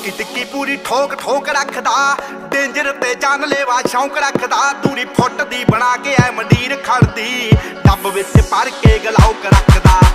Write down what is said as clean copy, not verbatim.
ਟਿੱਕੀ ਟਿੱਕੀ पूरी ठोक ठोक रखदा, डेंजर ते जानलेवा शौक रखदा। दूरी फुट दी बना के ऐ मंडीर खड़दी, डब विच भर के गलाउक रखदा।